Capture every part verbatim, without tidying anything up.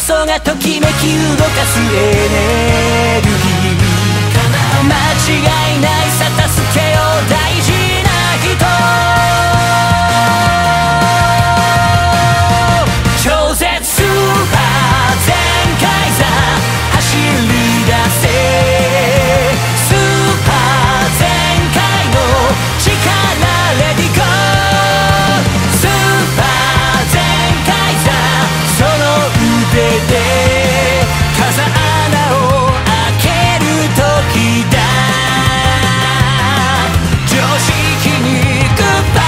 そがときめき動かすエネルギー、間違いないさ助けよう大事な人、超絶スーパー全開座走り出せ、スーパー全開の力レディゴー、スーパー全開座その腕で風穴を開ける時だ、常識にグッバ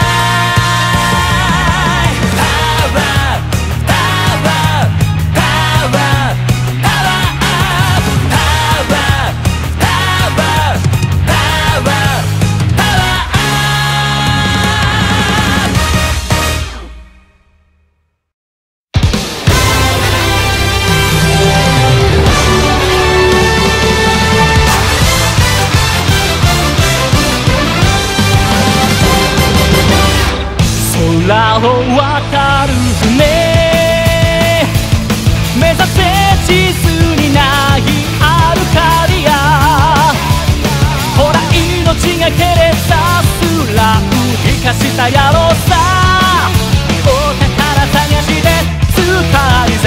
イ、パワーパワーパワーパワーアップ、パワーパワーパワーパワーアップ。空を渡る船、目指せ地図にないアルカディア、ほら命がけでさすらう生かした野郎さ、お宝探しでスーパーイザ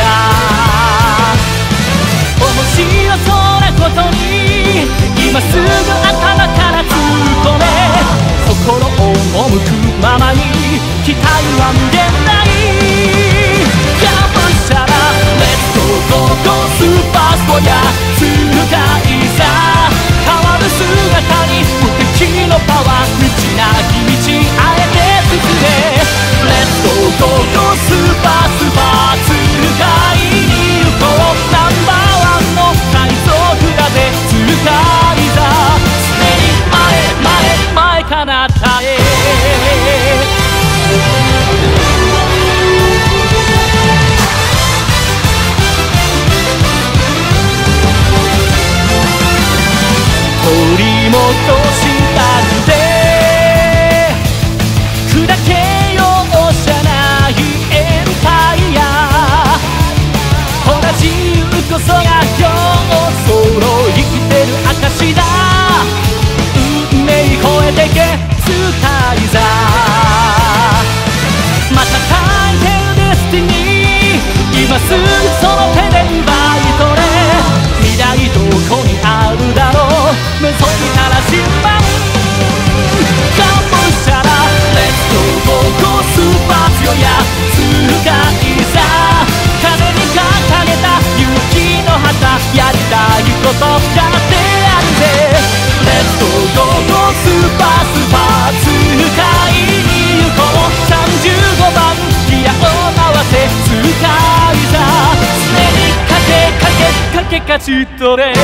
ー、面白そうなことに今すぐ頭から突っ込め、心を赴くままに期待は無限大、がむしゃらレッツゴーゴーゴースーパーストや痛快さ、変わる姿に無敵のパワー、未知なき道あえて進め、レッツゴーゴーゴースーパースーパー痛快に行こう、ナンバーワンの海賊だぜ痛快さ、常に前前前かなたへ、取り戻したくて砕けようじゃないエンパイア、ほら自由こそが今日その生きてる証だ、運命超えてけスカイザー、また書いてるデスティニー、今すぐその手で奪い取れ、未来どこにあるだろう、目覚めたら新版がむしゃらレッツゴーゴーゴースーパー強や痛快さ、風に掲げた勇気の旗、やりたいことやってやるぜ、レッツゴーゴーゴースーパースーパー痛快に行こう、さんじゅうごばんギアを回せ痛快さ、常にかけかけかけ勝ち取れ、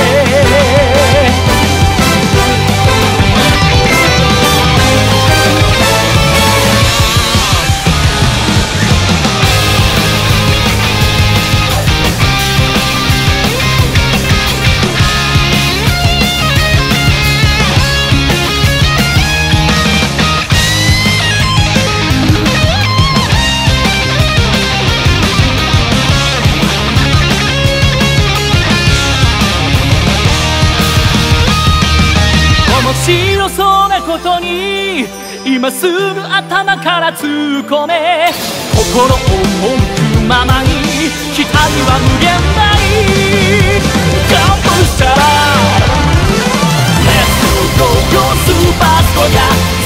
面白そうなことに今すぐ頭から突っ込め、心を赴くままに期待は無限大、がむしゃらレッツゴーゴーゴースーパーストや